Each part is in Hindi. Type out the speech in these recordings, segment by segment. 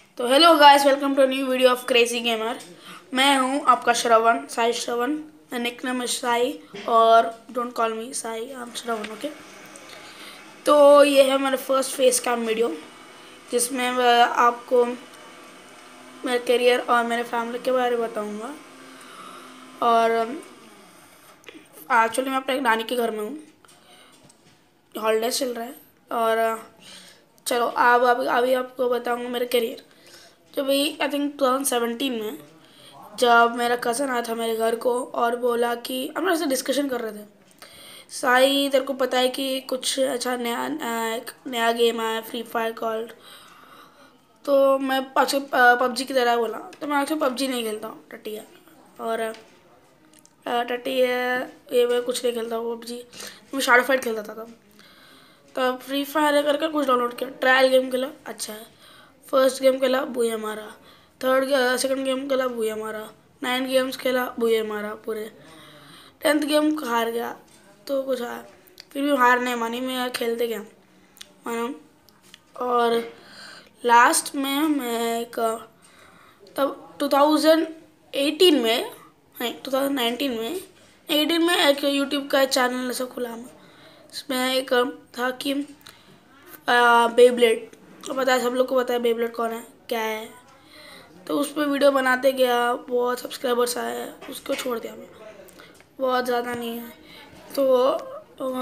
तो hello guys, welcome to new video of crazy gamer. मैं हूं आपका श्रवण, साई श्रवण। निक नेम है साई और don't call me Sai, I am Shravan. Okay, तो ये है मेरा फर्स्ट फेस कैम वीडियो जिसमें मैं आपको मेरे करियर और मेरे फैमिली के बारे में बताऊंगा। और एक्चुअली मैं अपने नानी के घर में हूँ, हॉलीडेज चल रहा है। और चलो अभी आपको बताऊंगा मेरा करियर। जो भाई आई थिंक 2017 में जब मेरा कज़न आया था मेरे घर को और बोला कि हम लोग ऐसे डिस्कशन कर रहे थे, साई तेरे को पता है कि कुछ अच्छा एक नया गेम आया फ्री फायर कॉल्ड। तो मैं पबजी की तरह बोला, तो मैं एक्चुअली पबजी नहीं खेलता हूँ, टट्टी है। और टट्टी है ये, मैं कुछ नहीं खेलता हूँ पबजी। मैं शैडो फाइट खेलता था तब फ्री फायर करके कुछ डाउनलोड किया, ट्रायल गेम खेला, अच्छा है। फर्स्ट गेम खेला, बुया मारा। सेकंड गेम खेला, बुया मारा। 9 गेम्स खेला, बुया मारा पूरे। 10th गेम हार गया, तो कुछ आया, फिर भी हार नहीं मानी, मैं खेलते गया मानो। और लास्ट में मैं एक तब 2018 में, नहीं 2019 में, 18 में एक यूट्यूब का चैनल ऐसा खुला मैं। इसमें एक था कि बेब्लेड, पता है सब लोग को, पता है बेब्लेड कौन है क्या है। तो उस पर वीडियो बनाते गया, बहुत सब्सक्राइबर्स आए, उसको छोड़ दिया मैं, बहुत ज़्यादा नहीं है। तो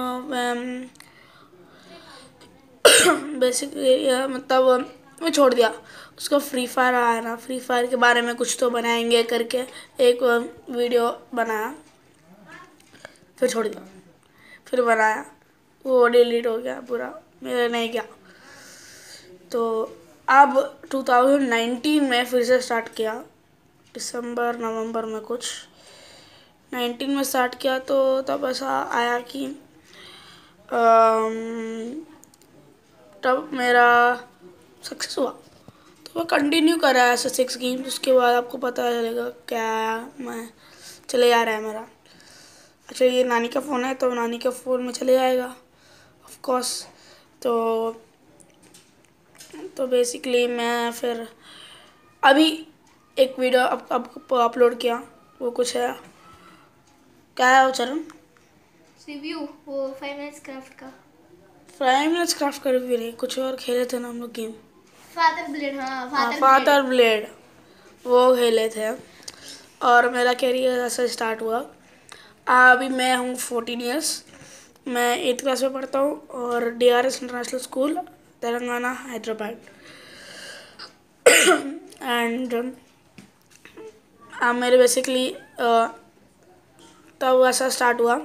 बेसिकली मतलब मैं छोड़ दिया उसको। फ्री फायर आया ना, फ्री फायर के बारे में कुछ तो बनाएंगे करके एक वीडियो बनाया, फिर छोड़ दिया, फिर बनाया, वो डिलीट हो गया पूरा, मेरा नहीं गया। तो अब 2019 में फिर से स्टार्ट किया, दिसंबर नवंबर में कुछ 19 में स्टार्ट किया। तो तब ऐसा आया कि तब मेरा सक्सेस हुआ, तो मैं कंटिन्यू करा ऐसे 6 गेम्स। उसके बाद आपको पता चलेगा क्या मैं चले जा रहा है मेरा। अच्छा, ये नानी का फ़ोन है तो नानी के फ़ोन में चले जाएगा ऑफ कोर्स। तो बेसिकली मैं फिर अभी एक वीडियो अब अपलोड किया, वो कुछ है, क्या है वो चरण? रिव्यू, वो 5 मिनट्स क्राफ्ट का। 5 मिनट्स क्राफ्ट का रिव्यू नहीं, कुछ और खेले थे ना हम लोग गेम। फादर ब्लेड, हाँ फादर ब्लेड, वो खेले थे। और मेरा कैरियर ऐसे स्टार्ट हुआ। अभी मैं हूँ 14 ईयर्स, मैं 8th क्लास में पढ़ता हूँ और DRS international school, Telangana, Hyderabad. And मेरे बेसिकली तब ऐसा स्टार्ट हुआ।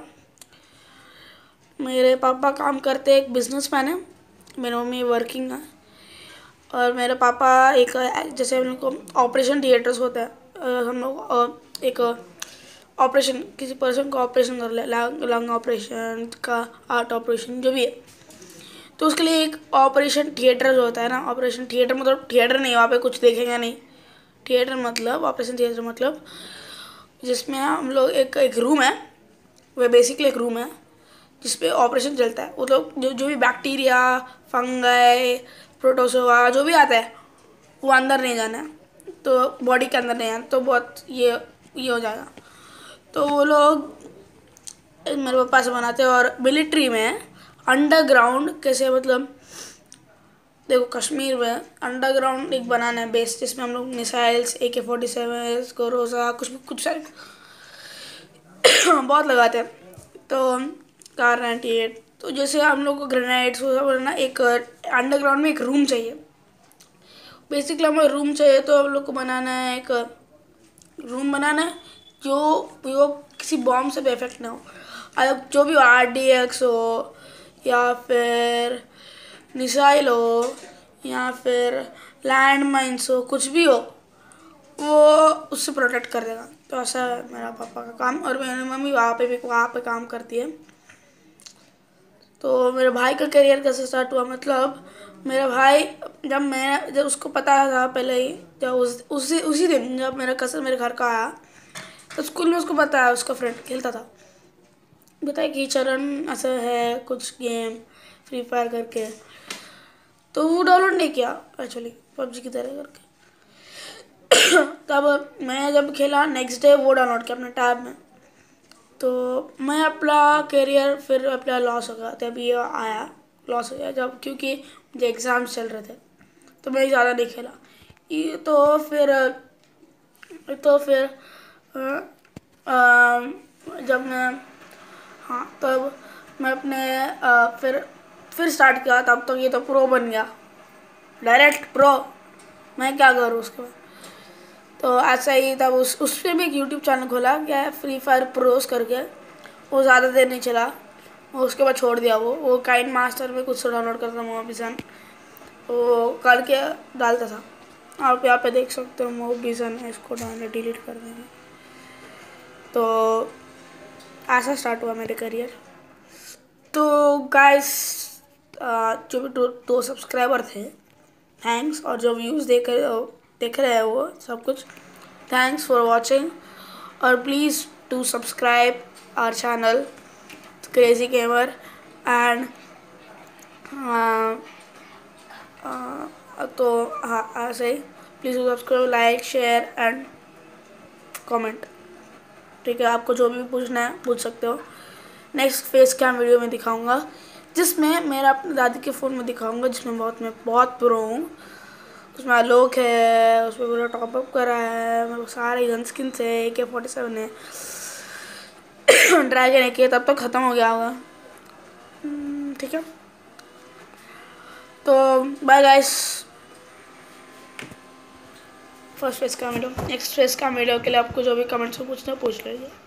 मेरे पापा काम करते, एक बिजनेसमैन है, मेरी मम्मी वर्किंग है। और मेरे पापा एक जैसे हम लोग को ऑपरेशन थिएटर्स होता है, हम लोग एक ऑपरेशन, किसी पर्सन को ऑपरेशन कर ले, लंग ऑपरेशन का, हार्ट ऑपरेशन जो भी है, तो उसके लिए एक ऑपरेशन थिएटर जो होता है ना, ऑपरेशन थिएटर मतलब थिएटर नहीं, वहाँ पे कुछ देखेंगे नहीं। थिएटर मतलब, ऑपरेशन थिएटर मतलब जिसमें हम लोग एक रूम है, वह बेसिकली एक रूम है जिसपे ऑपरेशन चलता है। वो लोग जो भी बैक्टीरिया, फंगाई, प्रोटोजोआ जो भी आता है वो अंदर नहीं जाना है, तो बॉडी के अंदर नहीं आना, तो बहुत ये हो जाएगा। तो वो लोग मेरे पापा से बनाते हैं। और मिलिट्री में अंडरग्राउंड कैसे, मतलब देखो कश्मीर में अंडरग्राउंड एक बनाना है बेस, जिसमें हम लोग मिसाइल्स, AK-47, गोरोजा, कुछ सारे बहुत लगाते हैं। तो कार 98, तो जैसे हम लोग को ग्रेनेड्स ना, एक अंडरग्राउंड में एक रूम चाहिए। बेसिकली हमें रूम चाहिए, तो हम लोग को बनाना है, एक रूम बनाना है जो वो किसी बॉम्ब से भी इफेक्ट ना हो। अलग जो भी हो, RDX हो या फिर मिसाइल हो या फिर लैंड माइन्स हो, कुछ भी हो, वो उससे प्रोटेक्ट कर देगा। तो ऐसा है मेरा पापा का काम। और मेरी मम्मी वहाँ पे काम करती है। तो मेरे भाई का करियर कैसे स्टार्ट हुआ, मतलब मेरा भाई जब उसको पता था पहले ही, जब उसी दिन जब मेरा कज़न मेरे घर का आया, तो स्कूल में उसको बताया, उसका फ्रेंड खेलता था, बताया कि चरण ऐसा है कुछ गेम फ्री फायर करके। तो वो डाउनलोड नहीं किया एक्चुअली, पबजी की तरह करके। तब मैं जब खेला नेक्स्ट डे वो डाउनलोड किया अपने टैब में, तो मैं अपना करियर फिर अपना लॉस हो गया। तब ये आया लॉस हो गया जब, क्योंकि मुझे एग्ज़ाम्स चल रहे थे तो मैं ज़्यादा नहीं खेला। ये तो फिर जब मैं, हाँ तब मैं अपने फिर स्टार्ट किया, तब तो ये तो प्रो बन गया, डायरेक्ट प्रो। मैं क्या करूँ उसके बाद, तो ऐसा ही तब उस पर भी एक यूट्यूब चैनल खोला, क्या है, फ्री फायर प्रोस करके। वो ज़्यादा देर नहीं चला, वो उसके बाद छोड़ दिया। वो काइन मास्टर में कुछ डाउनलोड करता था, मोबिसन वो करके डालता था। आप यहाँ पे देख सकते हो मोबिसन है, इसको डिलीट कर देंगे। तो ऐसा स्टार्ट हुआ मेरे करियर। तो गाइस जो भी दो सब्सक्राइबर थे, थैंक्स, और जो व्यूज़ देख रहे हैं वो सब कुछ, थैंक्स फॉर वॉचिंग। और please do subscribe our channel crazy gamer and तो हाँ ऐसे ही please subscribe, like, share and comment. ठीक है, आपको जो भी पूछना है पूछ सकते हो। नेक्स्ट फेस कैम वीडियो में दिखाऊंगा, जिसमें मेरा अपनी दादी के फ़ोन में दिखाऊंगा, जिसमें मैं बहुत प्रो हूँ। उसमें आलोक है, उसमें पूरा टॉपअप करा है, मेरे को सारे गन स्किन है, AK-47 है, ड्रैगन AK तब तक ख़त्म हो गया होगा। ठीक है, तो बाय गाइस। फर्स्ट फेस का वीडियो, नेक्स्ट फेस का वीडियो के लिए आपको जो भी कमेंट्स में पूछना पूछ लीजिए।